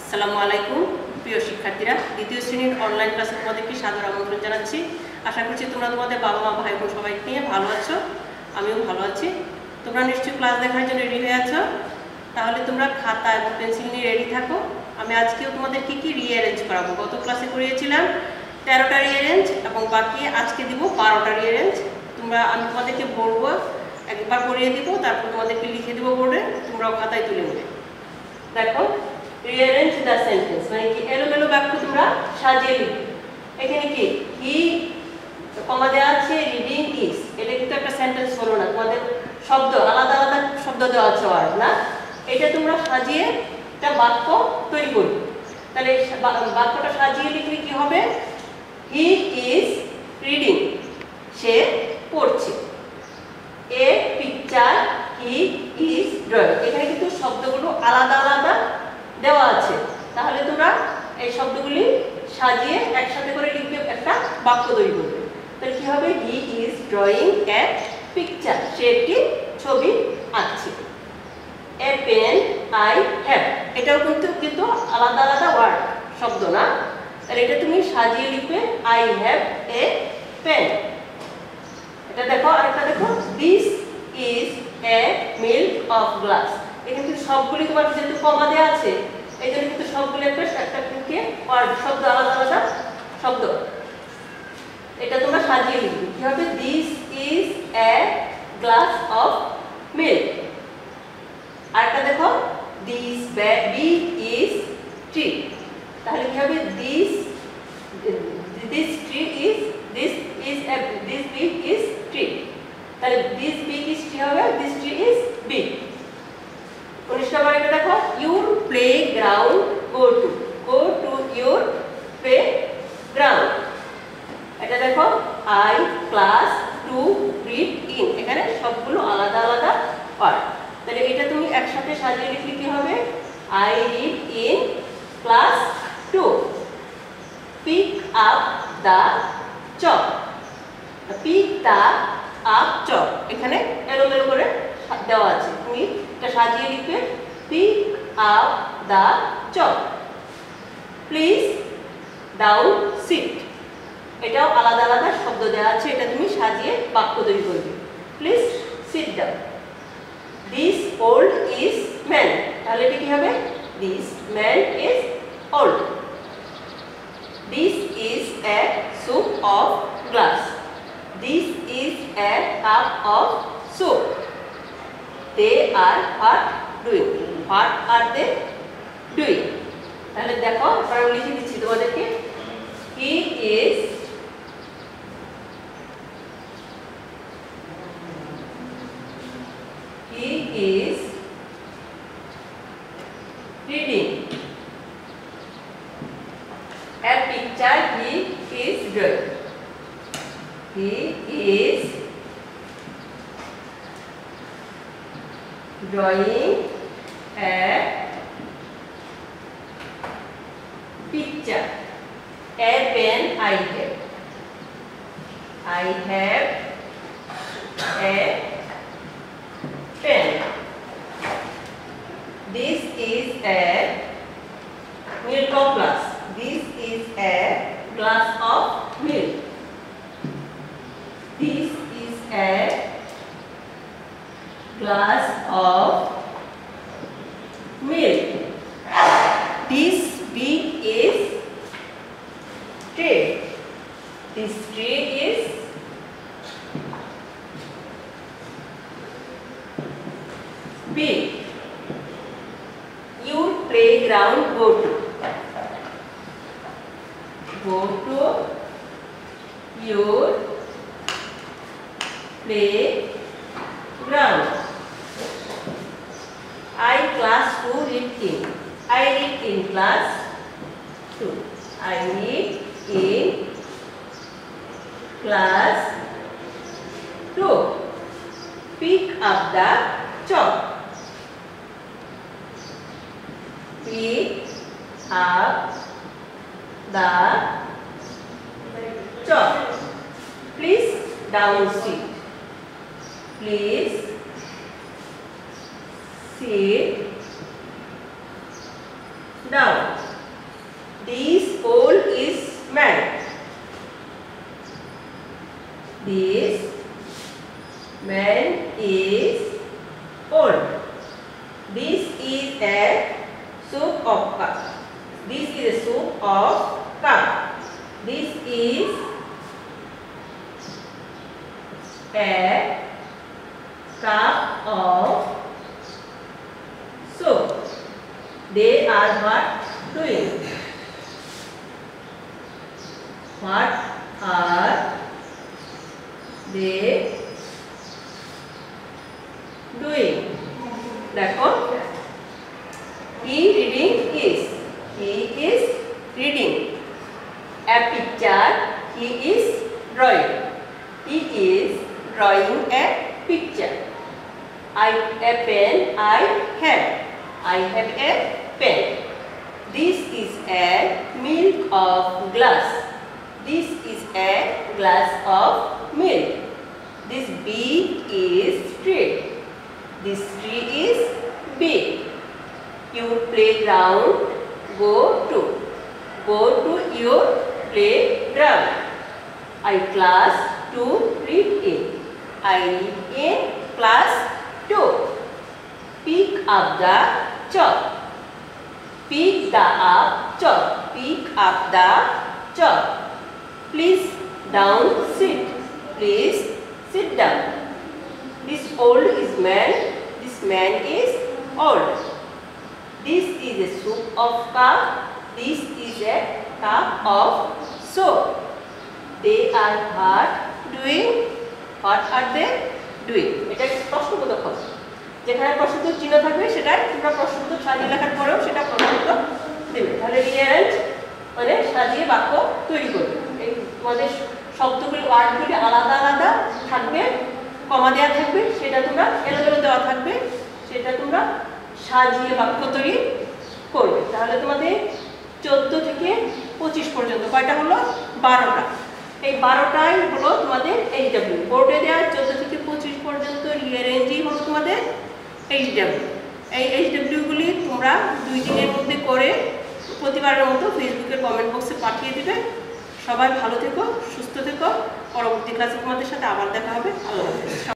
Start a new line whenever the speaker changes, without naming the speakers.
আসসালামু আলাইকুম প্রিয় শিক্ষার্থীরা, দ্বিতীয় শ্রেণীর অনলাইন ক্লাসে তোমাদেরকে সাদর আমন্ত্রণ জানাচ্ছি। আশা করছি তোমরা তোমাদের বাবা মা ভাই বোন সবাই নিয়ে ভালো আছো। আমিও ভালো আছি। তোমরা নিশ্চয়ই ক্লাস দেখার জন্য রেডি হয়ে আছো। তাহলে তোমরা খাতা এবং পেন্সিল নিয়ে রেডি থাকো। আমি আজকেও তোমাদের কি কি রিঅ্যারেঞ্জ করাবো। গত ক্লাসে করিয়েছিলাম 13টা রিঅ্যারেঞ্জ এবং বাকি আজকে দিব 12টা রিঅ্যারেঞ্জ। আমি তোমাদেরকে বলবো, একবার করিয়ে দিব, তারপর তোমাদেরকে লিখে দেবো বোর্ডে, তোমরাও খাতায় তুলে নেবে। দেখো, রিঅ্যারেঞ্জ দ্য সেন্টেন্স মানে কি, এলোমেলো বাক্য তোমরা সাজিয়ে লিখবে। এখানে কি হি কমা দেওয়া আছে, রিডিং ইজ, এটা কিন্তু একটা সেন্টেন্স হলো না, তোমাদের শব্দ আলাদা আলাদা শব্দ দেওয়া আছে ওয়ার্ড না, এটা তোমরা সাজিয়ে একটা বাক্য তৈরি করবে। তাহলে বাক্যটা সাজিয়ে লিখলে কি হবে, হি ইজ রিডিং, সে পড়ছে। A picture he is drawing, এখানে কিন্তু শব্দগুলো আলাদা আলাদা দেওয়া আছে। তাহলে তোমরা এই শব্দগুলি সাজিয়ে একসাথে করে লিখবে, একটা বাক্য তৈরি করবে। তাহলে কি হবে, he is drawing a picture, সে একটি ছবি আঁকছে। এ পেন আই হ্যাভ, এটাও কিন্তু আলাদা আলাদা ওয়ার্ড শব্দ না, তাহলে এটা তুমি সাজিয়ে লিখবে, আই হ্যাভ এ পেন। এটা দেখো, আরেকটা দেখো, this is a milk of glass, এখানে কিন্তু সবগুলি তোমার যেহেতু কমা দেওয়া আছে, এই জন্য কিন্তু সবগুলি একটা ওয়ার্ড শব্দ আলাদা আলাদা শব্দ, এটা তোমরা সাজিয়ে লিখবে। কি হবে, this is a glass of milk. আরেকটা দেখো, দিস বি ইজ ট্রি, তাহলে কি হবে, this tree is this big is tree, তাহলে দিস বিগ ইজ ট্রি হবে, দিস ট্রি ইজ বিগ। 19 নম্বর এটা দেখো, your playground go to your playground. এটা দেখো, I class two read in, এখানে সবগুলো আলাদা আলাদা ওয়ার্ড। তাহলে এটা তুমি একসাথে সাজিয়ে লিখলে কি হবে, I read in class two. Pick up the chalk, pick the up chalk, এখানে এলোমেলো করে দেওয়া আছে, তুমি এটা সাজিয়ে লিখবে, pick up the chalk. Please down sit, এটাও আলাদা আলাদা শব্দ দেওয়া আছে, এটা তুমি সাজিয়ে বাক্য তৈরি করবে। Please sit down. This old is man, তাহলে এটা কি হবে, this man is old. This is a soup of glass, this is a cup of soup. They are what doing, what are they doing? তাহলে দেখো, আমি লিখে দিচ্ছি তোমাদেরকে, he is reading a picture, he is drawing, he is drawing a picture. A pen I have, I have a pen. This is a milk of glass, this is a glass of milk. This is a glass of milk. This big is tray, this tray is big. Your playground go to your playground. I class 2 read in, I read in class 2, I read in class 2. Pick up the chalk, pick up the chalk. Please down sit, please sit down. man is old. This is a soup of cup. This is a soup of cup. This is a cup of soup. They are what doing? What are they doing? দেখো, he is reading a picture. He is drawing. He is drawing a picture. I have a pen. This is a milk of glass. This is a glass of milk. This bee is tree. This tree is big. Your playground. Go to your playground. I class to read in. I read in class 2. Pick up the chalk. Pick up the chalk. Please sit down. This man is old. This is a soup of cup. This is a cup of soup. They are what doing? What are they doing? এটা প্রশ্নবোধক হবে। যেখানে প্রশ্নবোধক চিহ্ন থাকবে সেটা তোমরা প্রশ্নবোধক সাজিয়ে লেখার পরেও সেটা প্রশ্নবোধক দেবে। তাহলে রিঅ্যারেঞ্জ মানে সাজিয়ে বাক্য তৈরি করবে। এই তোমাদের শব্দগুলি ওয়ার্ডগুলি আলাদা আলাদা থাকবে, কমা দেওয়া থাকবে, সেটা তোমরা এলোমেলো দেওয়া থাকবে, সেটা তোমরা সাজিয়ে বাক্য তৈরি করবে। তাহলে তোমাদের 14 থেকে 25 পর্যন্ত কয়টা হলো? 12টা। এই 12টাই হলো তোমাদের এইচডব্লিউ। বোর্ডে দেওয়া 14 থেকে 25 পর্যন্ত রিঅ্যারেঞ্জই হলো তোমাদের এইচডব্লিউ। এই এইচডব্লিউগুলি তোমরা 2 দিনের মধ্যে করে প্রতিবারের মতো ফেসবুকের কমেন্ট বক্সে পাঠিয়ে দিবে। সবাই ভালো থেকো, সুস্থ থেকো। পরবর্তী ক্লাসে তোমাদের সাথে আবার দেখা হবে। আল্লাহ হাফেজ।